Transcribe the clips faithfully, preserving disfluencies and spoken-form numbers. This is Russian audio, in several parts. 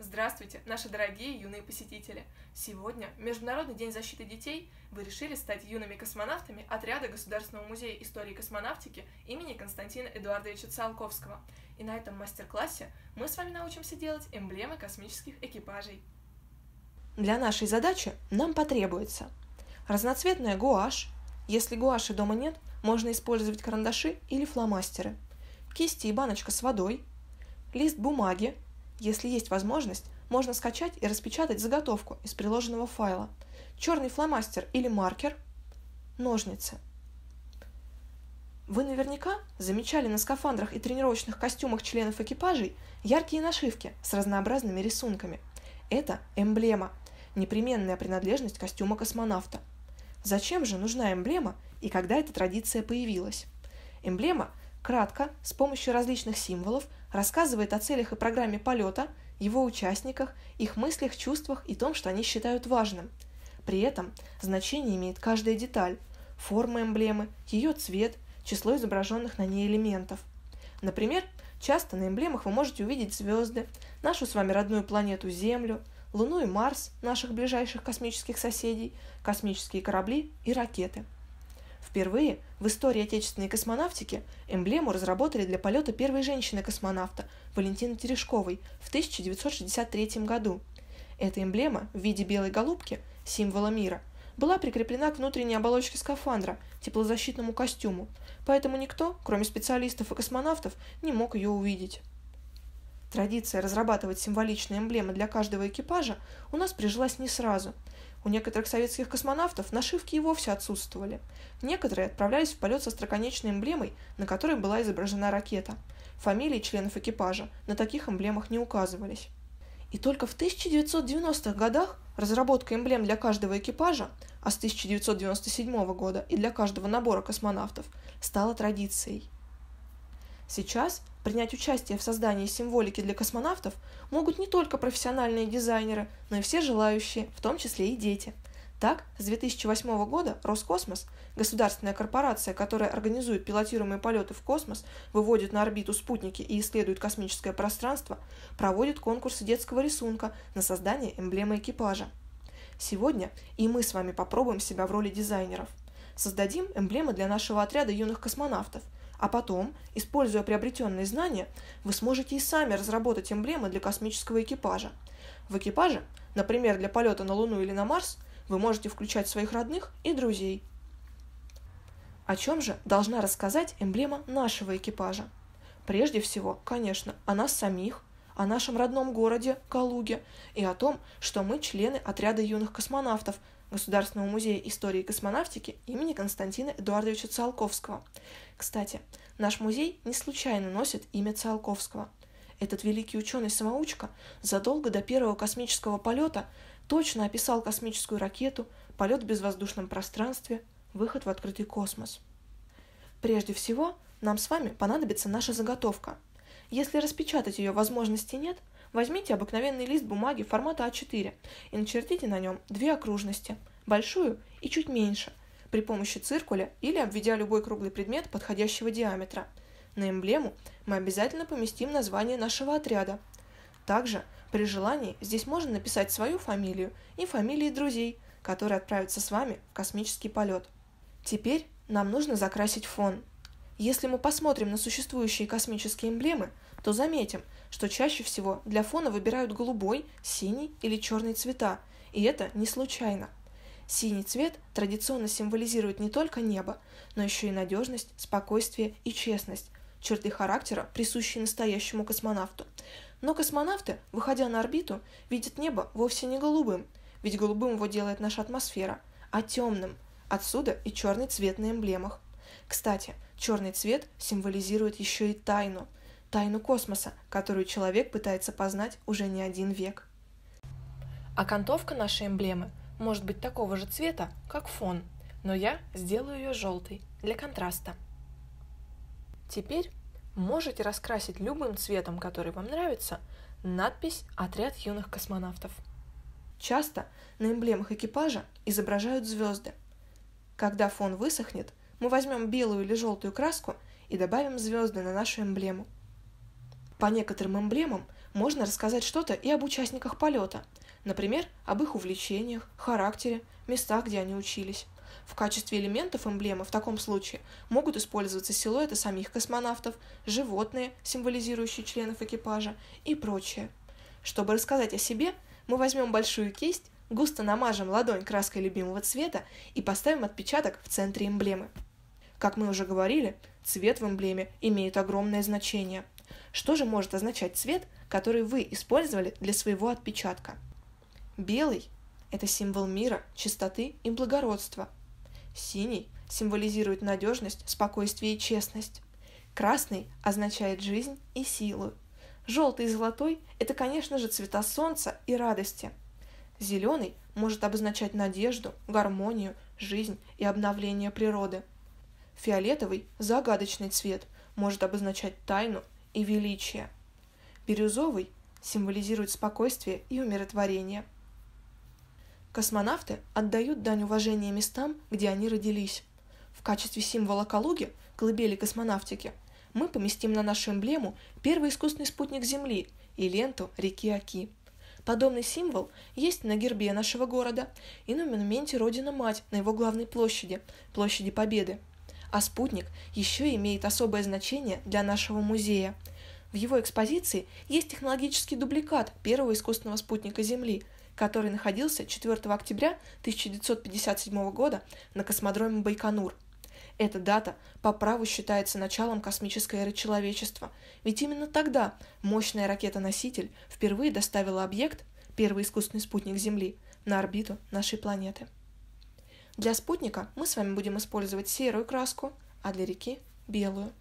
Здравствуйте, наши дорогие юные посетители! Сегодня, в Международный день защиты детей, вы решили стать юными космонавтами отряда Государственного музея истории космонавтики имени Константина Эдуардовича Циолковского. И на этом мастер-классе мы с вами научимся делать эмблемы космических экипажей. Для нашей задачи нам потребуется разноцветная гуашь. Если гуаши дома нет, можно использовать карандаши или фломастеры, кисти и баночка с водой, лист бумаги. Если есть возможность, можно скачать и распечатать заготовку из приложенного файла, черный фломастер или маркер, ножницы. Вы наверняка замечали на скафандрах и тренировочных костюмах членов экипажей яркие нашивки с разнообразными рисунками. Это эмблема, непременная принадлежность костюма космонавта. Зачем же нужна эмблема и когда эта традиция появилась? Эмблема кратко, с помощью различных символов, рассказывает о целях и программе полета, его участниках, их мыслях, чувствах и том, что они считают важным. При этом значение имеет каждая деталь, форма эмблемы, ее цвет, число изображенных на ней элементов. Например, часто на эмблемах вы можете увидеть звезды, нашу с вами родную планету Землю, Луну и Марс, наших ближайших космических соседей, космические корабли и ракеты. Впервые в истории отечественной космонавтики эмблему разработали для полета первой женщины-космонавта Валентины Терешковой в тысяча девятьсот шестьдесят третьем году. Эта эмблема в виде белой голубки, символа мира, была прикреплена к внутренней оболочке скафандра, теплозащитному костюму, поэтому никто, кроме специалистов и космонавтов, не мог ее увидеть. Традиция разрабатывать символичные эмблемы для каждого экипажа у нас прижилась не сразу. У некоторых советских космонавтов нашивки и вовсе отсутствовали. Некоторые отправлялись в полет со остроконечной эмблемой, на которой была изображена ракета. Фамилии членов экипажа на таких эмблемах не указывались. И только в тысяча девятьсот девяностых годах разработка эмблем для каждого экипажа, а с тысяча девятьсот девяносто седьмого года и для каждого набора космонавтов, стала традицией. Сейчас принять участие в создании символики для космонавтов могут не только профессиональные дизайнеры, но и все желающие, в том числе и дети. Так, с две тысячи восьмого года Роскосмос, государственная корпорация, которая организует пилотируемые полеты в космос, выводит на орбиту спутники и исследует космическое пространство, проводит конкурсы детского рисунка на создание эмблемы экипажа. Сегодня и мы с вами попробуем себя в роли дизайнеров. Создадим эмблемы для нашего отряда юных космонавтов, а потом, используя приобретенные знания, вы сможете и сами разработать эмблемы для космического экипажа. В экипаже, например, для полета на Луну или на Марс, вы можете включать своих родных и друзей. О чем же должна рассказать эмблема нашего экипажа? Прежде всего, конечно, о нас самих, о нашем родном городе Калуге и о том, что мы члены отряда юных космонавтов Государственного музея истории и космонавтики имени Константина Эдуардовича Циолковского. Кстати, наш музей не случайно носит имя Циолковского. Этот великий ученый-самоучка задолго до первого космического полета точно описал космическую ракету, полет в безвоздушном пространстве, выход в открытый космос. Прежде всего, нам с вами понадобится наша заготовка. Если распечатать ее возможности нет, возьмите обыкновенный лист бумаги формата а четыре и начертите на нем две окружности, большую и чуть меньше, при помощи циркуля или обведя любой круглый предмет подходящего диаметра. На эмблему мы обязательно поместим название нашего отряда. Также, при желании, здесь можно написать свою фамилию и фамилии друзей, которые отправятся с вами в космический полет. Теперь нам нужно закрасить фон. Если мы посмотрим на существующие космические эмблемы, то заметим, что чаще всего для фона выбирают голубой, синий или черный цвета, и это не случайно. Синий цвет традиционно символизирует не только небо, но еще и надежность, спокойствие и честность, черты характера, присущие настоящему космонавту. Но космонавты, выходя на орбиту, видят небо вовсе не голубым, ведь голубым его делает наша атмосфера, а темным, отсюда и черный цвет на эмблемах. Кстати, черный цвет символизирует еще и тайну, тайну космоса, которую человек пытается познать уже не один век. Окантовка нашей эмблемы может быть такого же цвета, как фон, но я сделаю ее желтой для контраста. Теперь можете раскрасить любым цветом, который вам нравится, надпись «Отряд юных космонавтов». Часто на эмблемах экипажа изображают звезды. Когда фон высохнет, мы возьмем белую или желтую краску и добавим звезды на нашу эмблему. По некоторым эмблемам можно рассказать что-то и об участниках полета, например, об их увлечениях, характере, местах, где они учились. В качестве элементов эмблемы в таком случае могут использоваться силуэты самих космонавтов, животные, символизирующие членов экипажа и прочее. Чтобы рассказать о себе, мы возьмем большую кисть, густо намажем ладонь краской любимого цвета и поставим отпечаток в центре эмблемы. Как мы уже говорили, цвет в эмблеме имеет огромное значение. Что же может означать цвет, который вы использовали для своего отпечатка? Белый – это символ мира, чистоты и благородства. Синий символизирует надежность, спокойствие и честность. Красный означает жизнь и силу. Желтый и золотой – это, конечно же, цвета солнца и радости. Зеленый может обозначать надежду, гармонию, жизнь и обновление природы. Фиолетовый – загадочный цвет, может обозначать тайну и величие. Бирюзовый символизирует спокойствие и умиротворение. Космонавты отдают дань уважения местам, где они родились. В качестве символа Калуги, колыбели космонавтики, мы поместим на нашу эмблему первый искусственный спутник Земли и ленту реки Оки. Подобный символ есть на гербе нашего города и на монументе Родина-Мать на его главной площади, площади Победы. А спутник еще имеет особое значение для нашего музея. В его экспозиции есть технологический дубликат первого искусственного спутника Земли, который находился четвёртого октября тысяча девятьсот пятьдесят седьмого года на космодроме Байконур. Эта дата по праву считается началом космической эры человечества, ведь именно тогда мощная ракета-носитель впервые доставила объект, первый искусственный спутник Земли, на орбиту нашей планеты. Для спутника мы с вами будем использовать серую краску, а для реки – белую.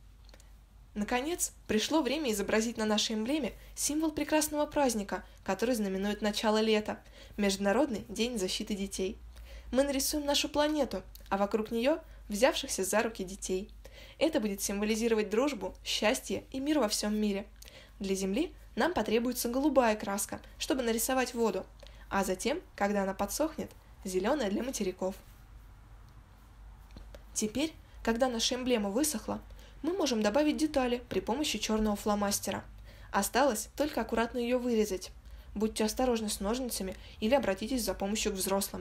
Наконец, пришло время изобразить на нашей эмблеме символ прекрасного праздника, который знаменует начало лета – Международный день защиты детей. Мы нарисуем нашу планету, а вокруг нее – взявшихся за руки детей. Это будет символизировать дружбу, счастье и мир во всем мире. Для Земли нам потребуется голубая краска, чтобы нарисовать воду, а затем, когда она подсохнет, зеленая для материков. Теперь, когда наша эмблема высохла, мы можем добавить детали при помощи черного фломастера. Осталось только аккуратно ее вырезать. Будьте осторожны с ножницами или обратитесь за помощью к взрослым.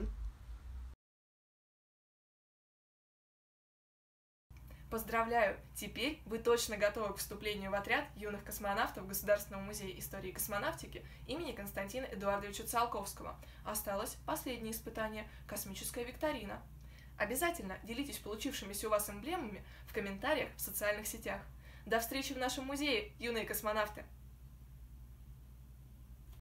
Поздравляю! Теперь вы точно готовы к вступлению в отряд юных космонавтов Государственного музея истории и космонавтики имени Константина Эдуардовича Циолковского. Осталось последнее испытание – космическая викторина. Обязательно делитесь получившимися у вас эмблемами в комментариях в социальных сетях. До встречи в нашем музее, юные космонавты!